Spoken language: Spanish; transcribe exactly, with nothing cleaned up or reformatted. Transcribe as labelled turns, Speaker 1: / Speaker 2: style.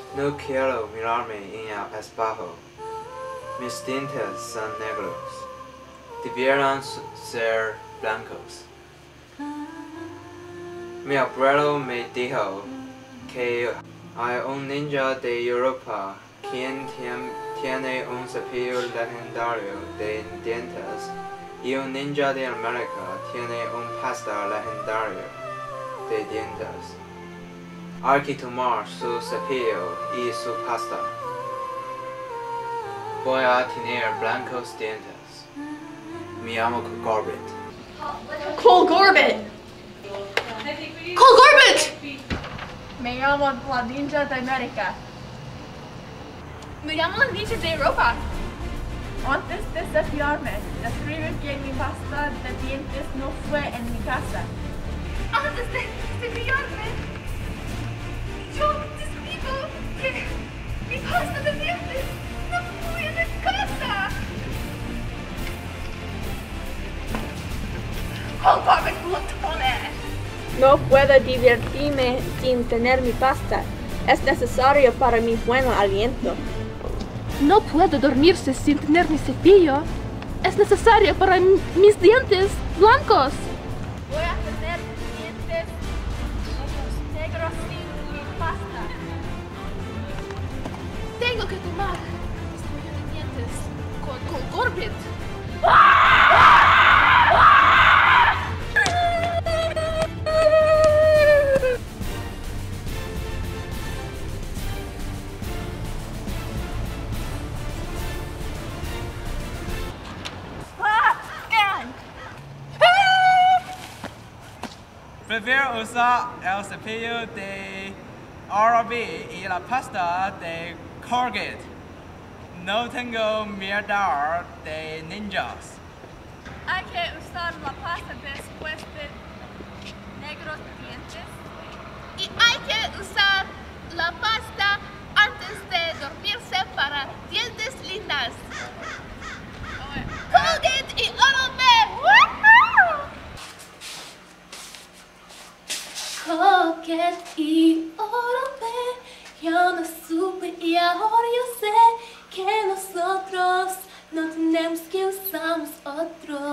Speaker 1: No quiero mirarme en el espejo. Mis dientes son negros. Debieran ser blancos. Mi abuelo me dijo que hay un ninja de Europa quien tiene un cepillo legendario de dientes y un ninja de América tiene un pasta legendario de dientes. Hay que tomar su cepillo y su pasta. Voy a tener blancos dientes. Me llamo Corbett.
Speaker 2: Cole Corbett! Cole Corbett!
Speaker 3: Me llamo la Ninja de América.
Speaker 2: Me llamo la Ninja de Europa.
Speaker 3: Antes de cepillarme, describe que mi pasta de dientes no fue en mi casa.
Speaker 2: Antes de cepillarme, yo describo que mi pasta de dientes no fue en mi casa. Cole Corbett, glotones.
Speaker 4: No puedo divertirme sin tener mi pasta. Es necesario para mi buen aliento.
Speaker 5: No puedo dormirse sin tener mi cepillo. Es necesario para m- mis dientes blancos.
Speaker 3: Voy a tener dientes negros sin mi pasta.
Speaker 5: Tengo que tomar mi cepillo de dientes con Cole Corbett.
Speaker 6: Prefiero usar el cepillo de Oral-B y la pasta de Colgate. No tengo miedo de ninjas.
Speaker 3: Hay que usar la pasta después de negros dientes.
Speaker 2: Y hay que usar la pasta antes de dormirse para dientes lindas. Colgate y Oral-B.
Speaker 7: Colgate y Oral-B, yo no supe y ahora yo sé que nosotros no tenemos que usar otros.